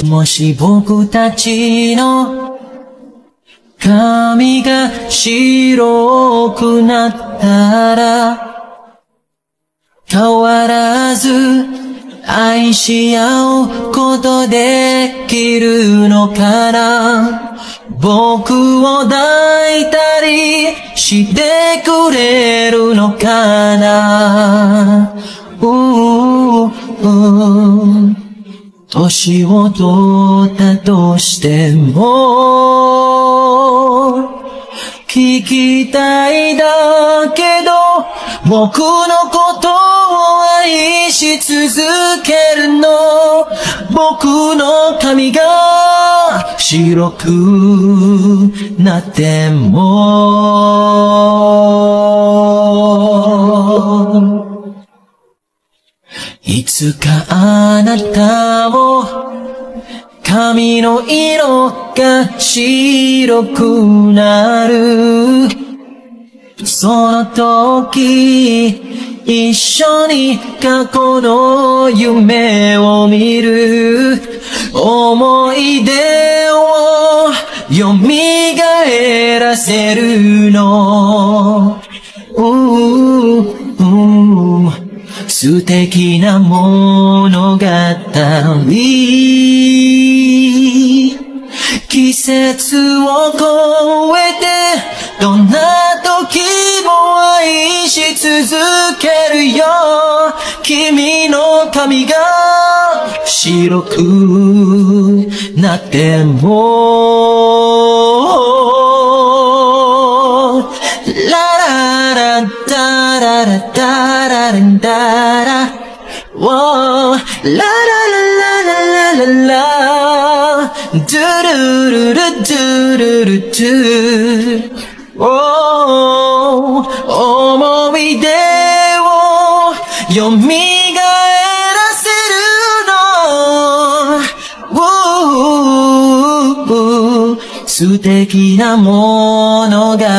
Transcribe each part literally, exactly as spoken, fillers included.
もし僕たちの髪が白くなったら変わらず愛し合うことできるのかな。僕を抱いたりしてくれるのかな。うーう年を取ったとしても聞きたいだけど僕のことを愛し続けるの。僕の髪が白くなってもいつかあなたも髪の色が白くなる。その時一緒に過去の夢を見る。思い出を蘇らせるの。うーうー素敵な物語。季節を越えてどんな時も愛し続けるよ。君の髪が白くなってもラララダララダララダララララララララドゥルルルドゥルルドゥ思い出を蘇らせるの。素敵な物語。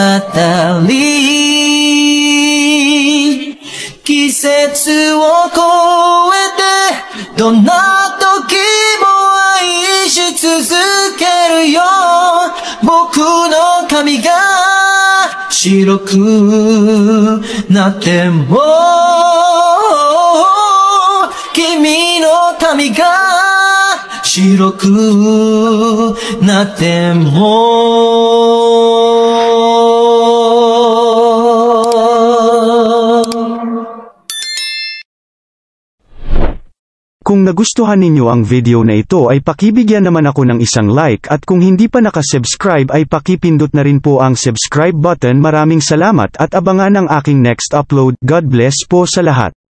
季節を越えてどんな時も愛し続けるよ。僕の髪が白くなっても君の髪が白くなっても Kung nagustuhan ninyo ang video na ito ay pakibigyan naman ako ng isang like at kung hindi pa nakasubscribe ay pakipindot na rin po ang subscribe button. Maraming salamat at abangan ang aking next upload. God bless po sa lahat.